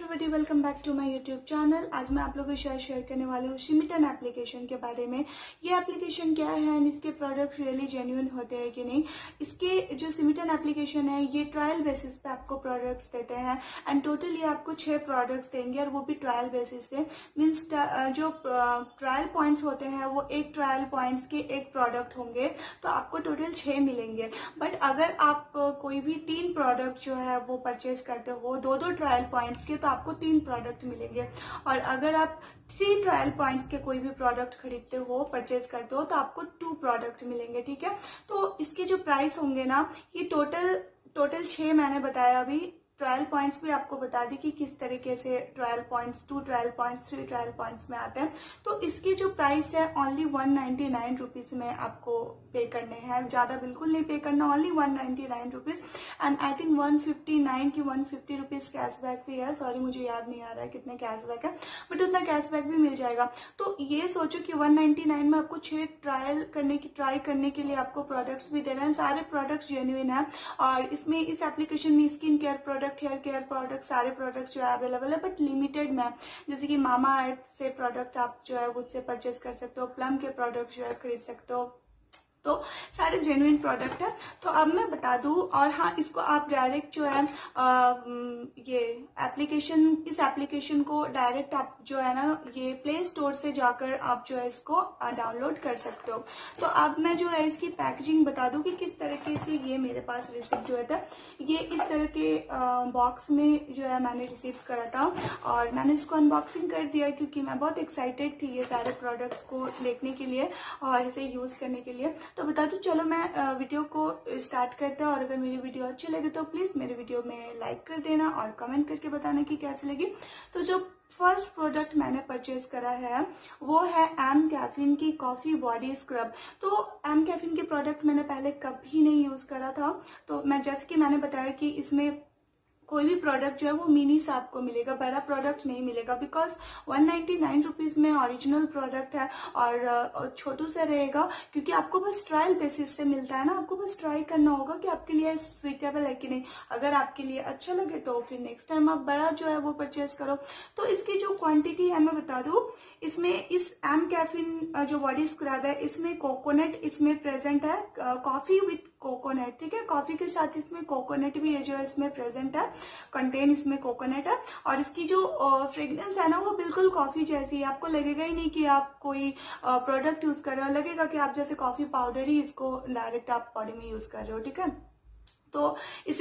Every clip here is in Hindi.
Everybody, welcome back to my YouTube channel. आज मैं आप लोगों के साथ शेयर करने वाली हूँ शिमिटन एप्लीकेशन के बारे में। ये एप्लीकेशन क्या है एंड इसके प्रोडक्ट रियली जेन्युइन होते हैं कि नहीं। इसके जो शिमिटन एप्लीकेशन है ये ट्रायल बेसिस पे आपको प्रोडक्ट्स देते हैं एंड टोटल ये आपको 6 प्रोडक्ट्स देंगे और वो भी ट्रायल बेसिस पे। मीन्स जो ट्रायल पॉइंट्स होते हैं वो एक ट्रायल पॉइंट्स के एक प्रोडक्ट होंगे, तो आपको टोटल 6 मिलेंगे। बट अगर आप कोई भी 3 प्रोडक्ट जो है वो परचेज करते हो दो ट्रायल पॉइंट्स के, तो आपको 3 प्रोडक्ट मिलेंगे। और अगर आप 3 ट्रायल पॉइंट्स के कोई भी प्रोडक्ट खरीदते हो, परचेज करते हो, तो आपको 2 प्रोडक्ट मिलेंगे। ठीक है, तो इसके जो प्राइस होंगे ना, ये टोटल 6 मैंने बताया। अभी ट्रायल पॉइंट्स भी आपको बता दी कि किस तरीके से trial points, 2 trial points, 3 trial points में आते हैं। तो इसकी जो प्राइस है ओनली 199 रुपीज में आपको पे करने हैं, ज्यादा बिल्कुल नहीं पे करना, only 199 rupees. And I think 159 की 150 रुपीज कैशबैक भी है। सॉरी, मुझे याद नहीं आ रहा है कितने कैशबैक है, बट उतना कैशबैक भी मिल जाएगा। तो ये सोचो कि 199 में आपको 6 ट्राई करने के लिए आपको प्रोडक्ट्स भी दे रहे हैं। सारे प्रोडक्ट्स जेन्युइन है और इसमें इस एप्लीकेशन में skin care product, hair care product, सारे प्रोडक्ट्स जो है अवेलेबल है, बट लिमिटेड में। जैसे कि मामा अर्थ से प्रोडक्ट आप जो है उससे परचेज कर सकते हो, प्लम के प्रोडक्ट जो है खरीद सकते हो, तो सारे जेन्युइन प्रोडक्ट है। तो अब मैं बता दूं, और हाँ, इसको आप डायरेक्ट जो है ये इस एप्लीकेशन को डायरेक्ट आप जो है ना, ये प्ले स्टोर से जाकर आप जो है इसको डाउनलोड कर सकते हो। तो अब मैं जो है इसकी पैकेजिंग बता दूं कि किस तरीके से ये मेरे पास रिसीव जो है था। ये इस तरह के बॉक्स में जो है मैंने रिसीव करा था और मैंने इसको अनबॉक्सिंग कर दिया क्योंकि मैं बहुत एक्साइटेड थी ये सारे प्रोडक्ट्स को देखने के लिए और इसे यूज करने के लिए। तो बता दूं, चलो मैं वीडियो को स्टार्ट करते हैं। और अगर मेरी वीडियो अच्छी लगे तो प्लीज मेरे वीडियो में लाइक कर देना और कमेंट करके बताना कि कैसी लगी। तो जो फर्स्ट प्रोडक्ट मैंने परचेज करा है वो है एम कैफीन की कॉफी बॉडी स्क्रब। तो एम कैफीन के प्रोडक्ट मैंने पहले कभी नहीं यूज करा था। तो मैं जैसे कि मैंने बताया कि इसमें कोई भी प्रोडक्ट जो है वो मिनी सा आपको मिलेगा, बड़ा प्रोडक्ट नहीं मिलेगा, बिकॉज 199 रुपीज में ओरिजिनल प्रोडक्ट है और छोटू सा रहेगा क्योंकि आपको बस ट्रायल बेसिस से मिलता है ना। आपको बस ट्राई करना होगा कि आपके लिए स्वीटेबल है कि नहीं। अगर आपके लिए अच्छा लगे तो फिर नेक्स्ट टाइम आप बड़ा जो है वो परचेज करो। तो इसकी जो क्वांटिटी है मैं बता दूं, इसमें इस एम कैफीन जो बॉडी स्क्रब है इसमें कोकोनट इसमें प्रेजेंट है, कॉफी विथ कोकोनट। ठीक है, कॉफी के साथ इसमें कोकोनट भी है जो इसमें प्रेजेंट है, कंटेन इसमें कोकोनट है। और इसकी जो फ्रेग्रेंस है ना वो बिल्कुल कॉफी जैसी है। आपको लगेगा ही नहीं कि आप कोई प्रोडक्ट यूज कर रहे हो, लगेगा कि आप जैसे कॉफी पाउडर ही इसको डायरेक्ट आप बॉडी में यूज कर रहे हो। ठीक है, तो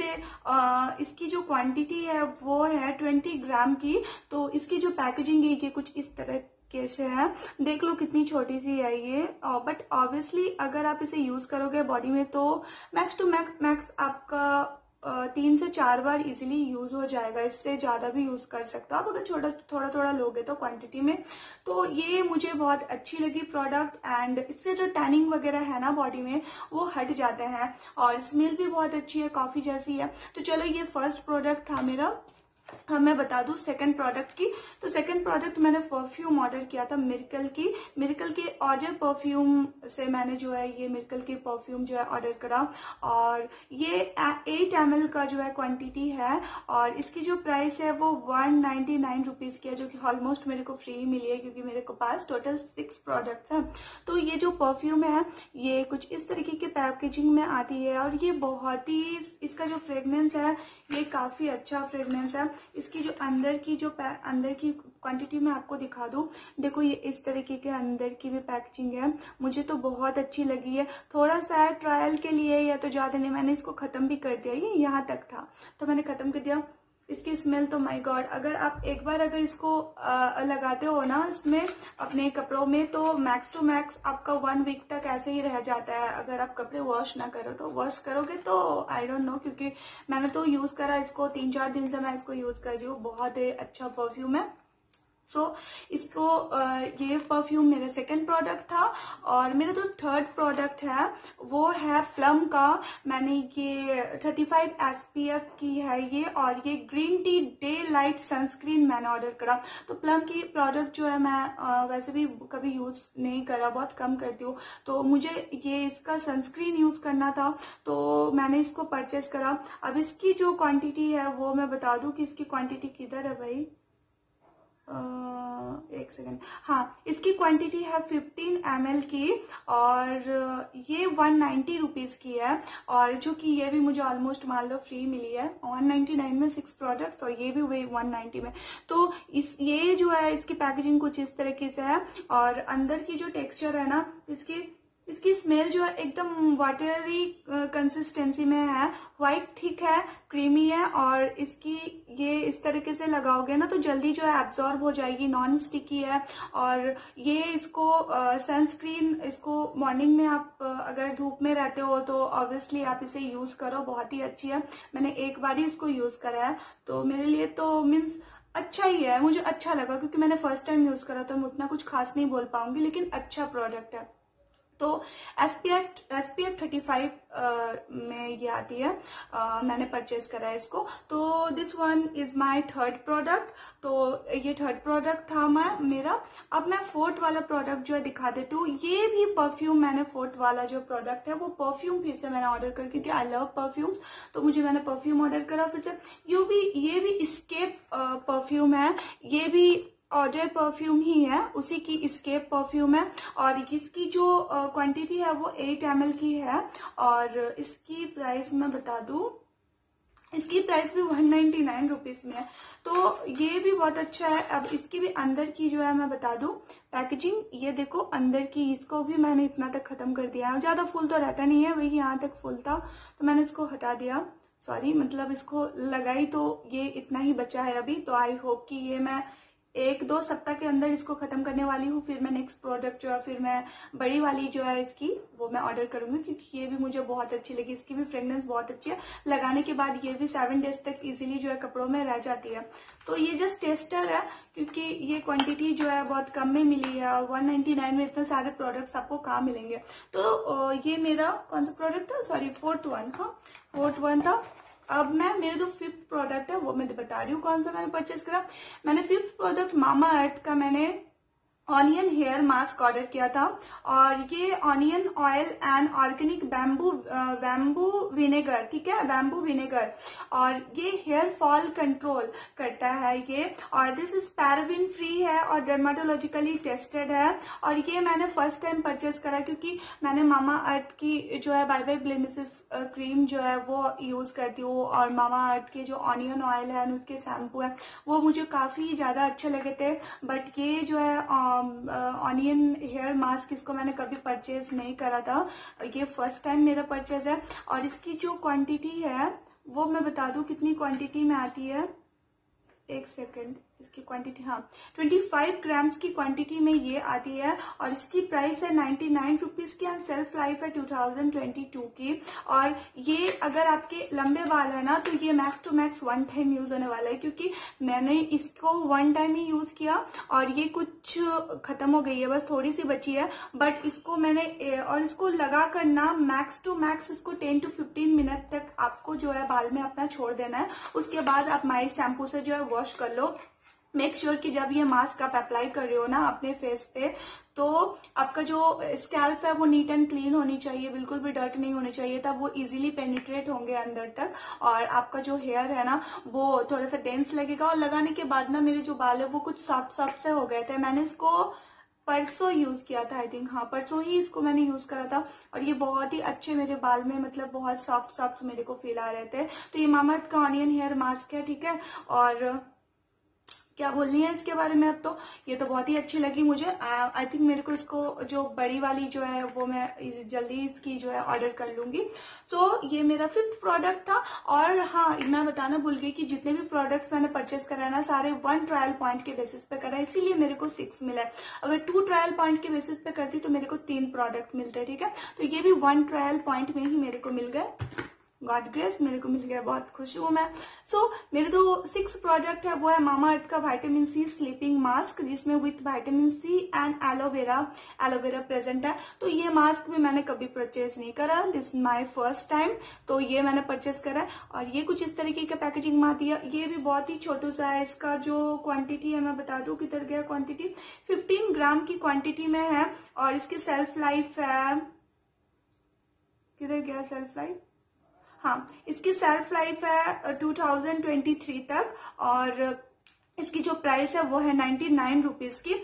इसकी जो क्वांटिटी है वो है 20 ग्राम की। तो इसकी जो पैकेजिंग है ये कुछ इस तरह कैसे है, देख लो कितनी छोटी सी है ये। बट ऑब्वियसली अगर आप इसे यूज करोगे बॉडी में तो मैक्स टू मैक्स आपका 3 से 4 बार इजीली यूज हो जाएगा। इससे ज्यादा भी यूज कर सकते हो आप अगर थोड़ा लोगे तो क्वांटिटी में। तो ये मुझे बहुत अच्छी लगी प्रोडक्ट एंड इससे जो टैनिंग वगैरह है ना बॉडी में वो हट जाते हैं और स्मेल भी बहुत अच्छी है, कॉफी जैसी है। तो चलो, ये फर्स्ट प्रोडक्ट था मेरा। हाँ, मैं बता दूं सेकंड प्रोडक्ट की। तो सेकंड प्रोडक्ट मैंने परफ्यूम ऑर्डर किया था मिरेकल के ऑर्डर परफ्यूम से मैंने जो है ये मिरेकल के परफ्यूम जो है ऑर्डर करा। और ये 8 ml का जो है क्वांटिटी है और इसकी जो प्राइस है वो 199 रुपीज की है, जो कि ऑलमोस्ट मेरे को फ्री मिली है क्योंकि मेरे को पास टोटल 6 प्रोडक्ट्स हैं। तो ये जो परफ्यूम है ये कुछ इस तरीके के पैकेजिंग में आती है और ये बहुत ही, इसका जो फ्रेग्रेंस है ये काफी अच्छा फ्रेग्रेंस है। इसकी जो अंदर की क्वांटिटी में आपको दिखा दूं, देखो ये इस तरीके के अंदर की भी पैकेजिंग है। मुझे तो बहुत अच्छी लगी है। थोड़ा सा ट्रायल के लिए या तो ज्यादा नहीं, मैंने इसको खत्म भी कर दिया। ये यहाँ तक था तो मैंने खत्म कर दिया। इसकी स्मेल तो माय गॉड, अगर आप एक बार अगर इसको लगाते हो ना इसमें अपने कपड़ों में तो मैक्स टू मैक्स आपका 1 वीक तक ऐसे ही रह जाता है। अगर आप कपड़े वॉश ना करो तो, वॉश करोगे तो आई डोंट नो, क्योंकि मैंने तो यूज करा इसको 3-4 दिन से मैं इसको यूज कर रही हूँ। बहुत ही अच्छा परफ्यूम है। इसको ये परफ्यूम मेरा सेकंड प्रोडक्ट था। और मेरा जो थर्ड प्रोडक्ट है वो है प्लम का। मैंने ये 35 SPF की है ये, और ये green tea day light sunscreen मैंने ऑर्डर करा। तो प्लम की प्रोडक्ट जो है मैं वैसे भी कभी यूज नहीं करा, बहुत कम करती हूँ, तो मुझे ये इसका सनस्क्रीन यूज करना था, तो मैंने इसको परचेस करा। अब इसकी जो क्वांटिटी है वो मैं बता दूं कि इसकी क्वांटिटी किधर है भाई, एक सेकेंड। हाँ, इसकी क्वांटिटी है 15 ml की, और ये 190 रुपीज की है। और जो कि ये भी मुझे ऑलमोस्ट मान लो फ्री मिली है, 199 में 6 प्रोडक्ट्स, और ये भी वही 190 में। तो ये जो है इसकी पैकेजिंग कुछ इस तरीके से है, और अंदर की जो टेक्सचर है ना इसकी स्मेल जो है एकदम वाटरी कंसिस्टेंसी में है, व्हाइट थिक है, क्रीमी है, और इसकी ये इस तरीके से लगाओगे ना तो जल्दी जो है एब्जॉर्ब हो जाएगी, नॉन स्टिकी है। और ये इसको सनस्क्रीन, इसको मॉर्निंग में आप अगर धूप में रहते हो तो ऑब्वियसली आप इसे यूज करो, बहुत ही अच्छी है। मैंने एक बार ही इसको यूज करा है, तो मेरे लिए तो मीन्स अच्छा ही है, मुझे अच्छा लगा, क्योंकि मैंने फर्स्ट टाइम यूज करा तो मैं उतना कुछ खास नहीं बोल पाऊंगी, लेकिन अच्छा प्रोडक्ट है। तो SPF 35 में ये आती है, मैंने परचेज करा है इसको। तो this one is my third product. तो ये थर्ड प्रोडक्ट था मेरा। अब मैं फोर्थ वाला प्रोडक्ट जो है दिखा देती हूँ। ये भी परफ्यूम, मैंने फोर्थ वाला जो प्रोडक्ट है वो परफ्यूम फिर से मैंने ऑर्डर कर, क्योंकि आई लव परफ्यूम्स, तो मुझे मैंने परफ्यूम ऑर्डर करा फिर से। ये भी एस्केप परफ्यूम है, ये भी ऑजय परफ्यूम ही है, उसी की एस्केप परफ्यूम है, और इसकी जो क्वांटिटी है वो 8 ml की है। और इसकी प्राइस मैं बता दूं, इसकी प्राइस भी 199 रुपीज में है, तो ये भी बहुत अच्छा है। अब इसकी भी अंदर की जो है मैं बता दूं पैकेजिंग, ये देखो अंदर की, इसको भी मैंने इतना तक खत्म कर दिया है, ज्यादा फुल तो रहता नहीं है, वही यहाँ तक फुल था तो मैंने इसको हटा दिया, सॉरी, मतलब इसको लगाई तो ये इतना ही बचा है अभी। तो आई होप कि ये मैं 1-2 सप्ताह के अंदर इसको खत्म करने वाली हूँ। फिर मैं नेक्स्ट प्रोडक्ट जो है, फिर मैं बड़ी वाली जो है इसकी वो मैं ऑर्डर करूंगी, क्योंकि ये भी मुझे बहुत अच्छी लगी। इसकी भी फ्रेग्रेंस बहुत अच्छी है, लगाने के बाद ये भी 7 डेज तक इजीली जो है कपड़ों में रह जाती है। तो ये जस्ट टेस्टर है, क्योंकि ये क्वांटिटी जो है बहुत कम में मिली है, और 199 में इतने सारे प्रोडक्ट्स आपको कहाँ मिलेंगे। तो ये मेरा कौन सा प्रोडक्ट था, सॉरी फोर्थ वन, हाँ फोर्थ वन था। अब मैं मेरे जो फिफ्थ प्रोडक्ट है वो मैं बता रही हूँ कौन सा मैंने परचेस करा। मैंने फिफ्थ प्रोडक्ट मामा अर्थ का मैंने ऑनियन हेयर मास्क ऑर्डर किया था, और ये onion oil and organic bamboo vinegar, ठीक है, बैम्बू विनेगर, और ये हेयर फॉल कंट्रोल करता है ये, और दिस इज पैराबिन फ्री है और डर्माटोलॉजिकली टेस्टेड है। और ये मैंने फर्स्ट टाइम परचेस करा, क्योंकि मैंने मामा अर्थ की जो है बाय बाय ब्लेमिसेस क्रीम जो है वो यूज करती हूँ, और मामा अर्थ के जो ऑनियन ऑयल है उसके शैम्पू है वो मुझे काफी ज्यादा अच्छे लगे थे। बट ये जो है ऑनियन हेयर मास्क, इसको मैंने कभी परचेज नहीं करा था, ये फर्स्ट टाइम मेरा परचेज है। और इसकी जो क्वांटिटी है वो मैं बता दूं कितनी क्वांटिटी में आती है, एक सेकेंड, इसकी क्वांटिटी, हाँ 25 ग्राम्स की क्वांटिटी में ये आती है, और इसकी प्राइस है 99 रुपीज की, एंड सेल्फ लाइफ है 2022 की। और ये अगर आपके लंबे बाल है ना तो ये max to max 1 time use होने वाला है, क्योंकि मैंने इसको 1 टाइम ही यूज किया और ये कुछ खत्म हो गई है, बस थोड़ी सी बची है। बट इसको मैंने और इसको लगा कर ना मैक्स टू मैक्स इसको 10 to 15 मिनट तक आपको जो है बाल में अपना छोड़ देना है। उसके बाद आप माइल्ड शैम्पू से जो है वॉश कर लो। मेक श्योर कि जब ये मास्क आप अप्लाई कर रहे हो ना अपने फेस पे, तो आपका जो स्कैल्प है वो नीट एंड क्लीन होनी चाहिए, बिल्कुल भी डर्ट नहीं होनी चाहिए, तब वो इजीली पेनिट्रेट होंगे अंदर तक, और आपका जो हेयर है ना वो थोड़ा सा डेंस लगेगा। और लगाने के बाद ना मेरे जो बाल है वो कुछ सॉफ्ट सॉफ्ट से हो गए थे। मैंने इसको परसों यूज किया था, आई थिंक, हाँ परसों ही इसको मैंने यूज करा था, और ये बहुत ही अच्छे मेरे बाल में, मतलब बहुत सॉफ्ट सॉफ्ट मेरे को फील आ रहे थे। तो ये मामा अर्थ का ऑनियन हेयर मास्क है, ठीक है। और क्या बोलनी है इसके बारे में, अब तो ये तो बहुत ही अच्छी लगी मुझे। आई थिंक मेरे को इसको जो बड़ी वाली जो है वो मैं जल्दी इसकी जो है ऑर्डर कर लूंगी। सो ये मेरा फिफ्थ प्रोडक्ट था। और हाँ, मैं बताना भूल गई कि जितने भी प्रोडक्ट्स मैंने परचेस करा ना सारे 1 ट्रायल पॉइंट के बेसिस पे करा, इसीलिए मेरे को 6 मिला है। अगर 2 ट्रायल पॉइंट के बेसिस पे करती तो मेरे को 3 प्रोडक्ट मिलते, ठीक है। तो ये भी 1 ट्रायल पॉइंट में ही मेरे को मिल गए। गॉड ग्रेस मेरे को मिल गया, बहुत खुश हूँ मैं। मेरे जो 6 प्रोडक्ट है वो है मामाअर्थ का विटामिन सी स्लीपिंग मास्क, जिसमें with vitamin C and aloe vera present है। तो ये मास्क भी मैंने कभी परचेज नहीं करा, this is my first time, तो ये मैंने परचेज करा है। और ये कुछ इस तरीके का पैकेजिंग में आती है। ये भी बहुत ही छोटू सा है, इसका जो क्वांटिटी है मैं बता दूं, किधर गया क्वांटिटी, 15 ग्राम की क्वांटिटी में है। और इसकी सेल्फ लाइफ है, किधर गया सेल्फ लाइफ, हाँ, इसकी सेल्फ लाइफ है 2023 तक। और इसकी जो प्राइस है वो है 99 रुपीज की।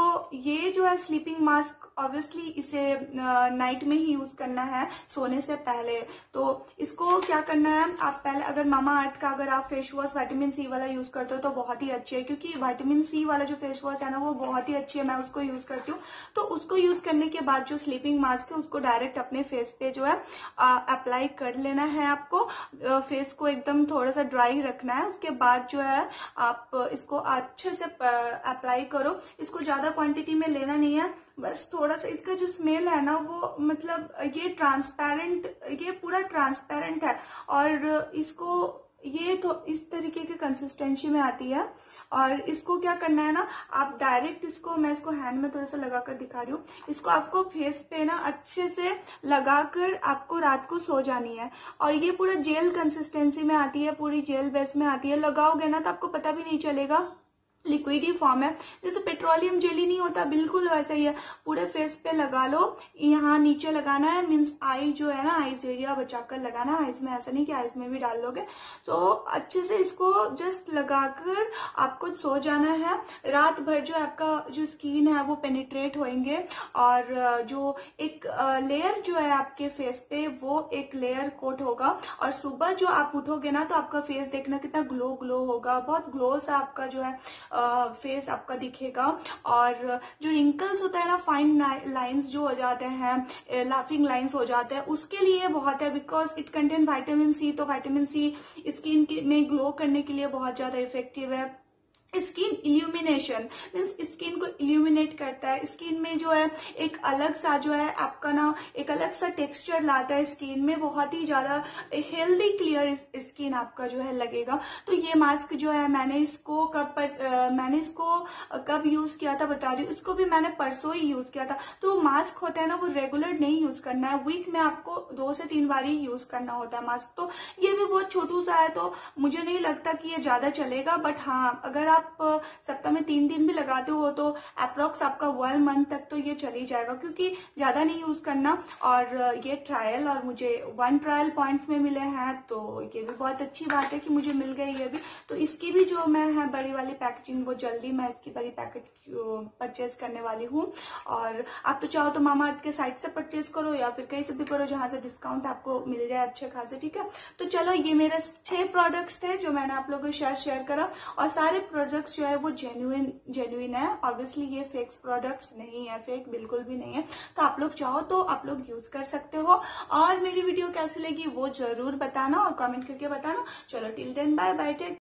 ये जो है स्लीपिंग मास्क ऑब्वियसली इसे नाइट में ही यूज करना है, सोने से पहले। तो इसको क्या करना है, आप पहले अगर मामाअर्थ का अगर आप फेस वॉश विटामिन सी वाला यूज करते हो तो बहुत ही अच्छी है, क्योंकि विटामिन सी वाला जो फेस वॉश है ना वो बहुत ही अच्छी है, मैं उसको यूज करती हूँ। तो उसको यूज करने के बाद जो स्लीपिंग मास्क है उसको डायरेक्ट अपने फेस पे जो है अप्लाई कर लेना है। आपको फेस को एकदम थोड़ा सा ड्राई रखना है, उसके बाद जो है आप इसको अच्छे से अप्लाई करो। इसको ज्यादा क्वांटिटी में लेना नहीं है, बस थोड़ा सा। इसका जो स्मेल है ना वो मतलब ये ट्रांसपेरेंट, ये पूरा ट्रांसपेरेंट है। और इसको ये तो इस तरीके की कंसिस्टेंसी में आती है। और इसको क्या करना है ना, आप डायरेक्ट इसको, मैं इसको हैंड में थोड़ा सा लगाकर दिखा रही हूँ, इसको आपको फेस पे ना अच्छे से लगाकर आपको रात को सो जानी है। और ये पूरा जेल कंसिस्टेंसी में आती है, पूरी जेल बेस में आती है। लगाओगे ना तो आपको पता भी नहीं चलेगा, लिक्विड ही फॉर्म है, जैसे पेट्रोलियम जेली नहीं होता, बिल्कुल वैसा ही है। पूरे फेस पे लगा लो, यहाँ नीचे लगाना है, मीन्स आई जो है ना, आईज एरिया बचाकर लगाना है, आईज में ऐसा नहीं कि आईज में भी डाल लोगे। तो अच्छे से इसको जस्ट लगाकर आपको सो जाना है। रात भर जो आपका जो स्किन है वो पेनिट्रेट होंगे, और जो एक लेयर जो है आपके फेस पे वो एक लेयर कोट होगा। और सुबह जो आप उठोगे ना तो आपका फेस देखना कितना ग्लो होगा, बहुत ग्लो सा आपका जो है फेस आपका दिखेगा। और जो रिंकल्स होता है ना, फाइन लाइंस जो हो जाते हैं, लाफिंग लाइंस हो जाते हैं, उसके लिए बहुत है, because it contain vitamin C. तो विटामिन सी स्किन में ग्लो करने के लिए बहुत ज्यादा इफेक्टिव है। स्किन इल्यूमिनेशन मीन्स स्किन को इल्यूमिनेट करता है, स्किन में जो है एक अलग सा जो है आपका ना एक अलग सा टेक्सचर लाता है स्किन में, बहुत ही ज्यादा हेल्दी क्लियर स्किन आपका जो है लगेगा। तो ये मास्क जो है मैंने इसको कब यूज किया था बता रही हूँ, इसको भी मैंने परसों ही यूज किया था। तो मास्क होता है ना वो रेगुलर नहीं यूज करना है, वीक में आपको 2 से 3 बार ही यूज करना होता है मास्क। तो ये भी बहुत छोटू सा है, तो मुझे नहीं लगता कि ये ज्यादा चलेगा, बट हाँ अगर आप सप्ताह में 3 दिन भी लगाते हो तो अप्रोक्स आपका 1 मंथ तक तो ये चली जाएगा, क्योंकि ज्यादा नहीं यूज करना। और ये ट्रायल, और मुझे 1 ट्रायल पॉइंट्स में मिले हैं, तो ये भी बहुत अच्छी बात है कि मुझे मिल गई ये भी। तो इसकी भी जो मैं है बड़ी वाली पैकेजिंग, वो जल्दी मैं इसकी बड़ी पैकेट परचेज करने वाली हूँ। और आप तो चाहो तो मामाअर्थ के साइट से परचेज करो या फिर कहीं से भी करो जहां से डिस्काउंट आपको मिल जाए अच्छे खासे, ठीक है। तो चलो, ये मेरे 6 प्रोडक्ट्स थे जो मैंने आप लोगों के साथ शेयर करा, और सारे प्रोडक्ट्स जो है वो जेन्युइन है। ऑब्वियसली ये फेक प्रोडक्ट्स नहीं है, फेक बिल्कुल भी नहीं है। तो आप लोग चाहो तो आप लोग यूज कर सकते हो। और मेरी वीडियो कैसी लगी वो जरूर बताना और कमेंट करके बताना। चलो, till then bye bye, take